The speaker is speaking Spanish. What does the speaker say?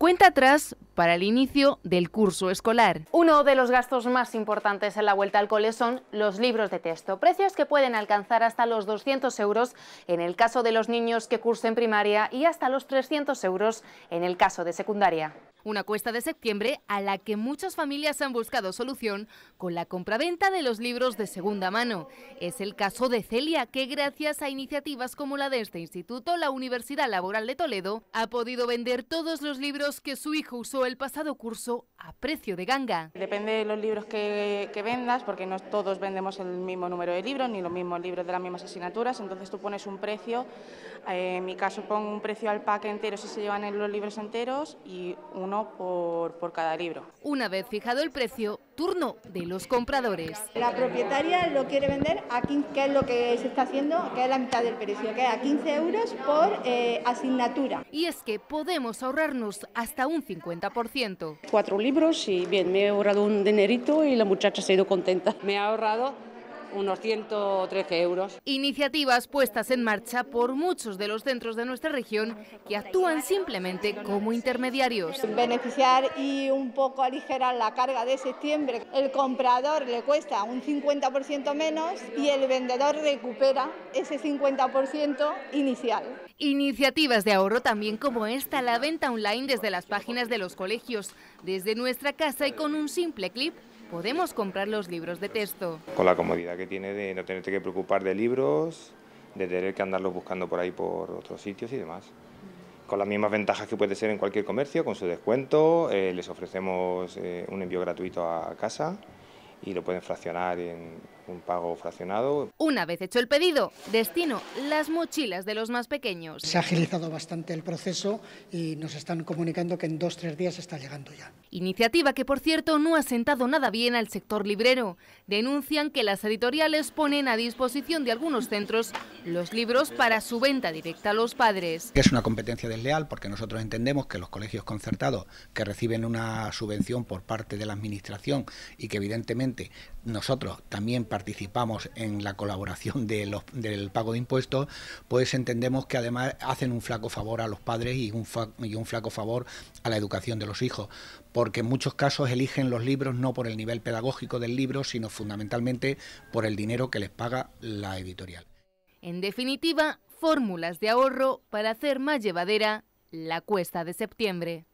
Cuenta atrás para el inicio del curso escolar. Uno de los gastos más importantes en la vuelta al cole son los libros de texto, precios que pueden alcanzar hasta los 200 euros en el caso de los niños que cursen primaria y hasta los 300 euros en el caso de secundaria. Una cuesta de septiembre a la que muchas familias han buscado solución con la compraventa de los libros de segunda mano. Es el caso de Celia, que gracias a iniciativas como la de este instituto, la Universidad Laboral de Toledo ha podido vender todos los libros que su hijo usó el pasado curso a precio de ganga. Depende de los libros que vendas, porque no todos vendemos el mismo número de libros, ni los mismos libros de las mismas asignaturas, entonces tú pones un precio, en mi caso pongo un precio al pack entero si se llevan los libros enteros y uno por cada libro. Una vez fijado el precio, turno de los compradores. La propietaria lo quiere vender a 15, que es lo que se está haciendo, que es la mitad del precio, que es a 15 euros por asignatura. Y es que podemos ahorrarnos hasta un 50%. 4 libros y bien, me he ahorrado un dinerito y la muchacha se ha ido contenta. Me ha ahorrado unos 113 euros. Iniciativas puestas en marcha por muchos de los centros de nuestra región que actúan simplemente como intermediarios. Beneficiar y un poco aligerar la carga de septiembre. El comprador le cuesta un 50% menos y el vendedor recupera ese 50% inicial. Iniciativas de ahorro también como esta, la venta online desde las páginas de los colegios, desde nuestra casa y con un simple clip podemos comprar los libros de texto. Con la comodidad que tiene de no tenerte que preocupar de libros, de tener que andarlos buscando por ahí por otros sitios y demás. Con las mismas ventajas que puede ser en cualquier comercio, con su descuento, les ofrecemos un envío gratuito a casa y lo pueden fraccionar en un pago fraccionado. Una vez hecho el pedido, destino las mochilas de los más pequeños. Se ha agilizado bastante el proceso y nos están comunicando que en 2 o 3 días está llegando ya. Iniciativa que, por cierto, no ha sentado nada bien al sector librero. Denuncian que las editoriales ponen a disposición de algunos centros los libros para su venta directa a los padres. Es una competencia desleal porque nosotros entendemos que los colegios concertados que reciben una subvención por parte de la administración y que evidentemente nosotros también participamos en la colaboración del pago de impuestos, pues entendemos que además hacen un flaco favor a los padres y un flaco favor a la educación de los hijos, porque en muchos casos eligen los libros no por el nivel pedagógico del libro, sino fundamentalmente por el dinero que les paga la editorial. En definitiva, fórmulas de ahorro para hacer más llevadera la cuesta de septiembre.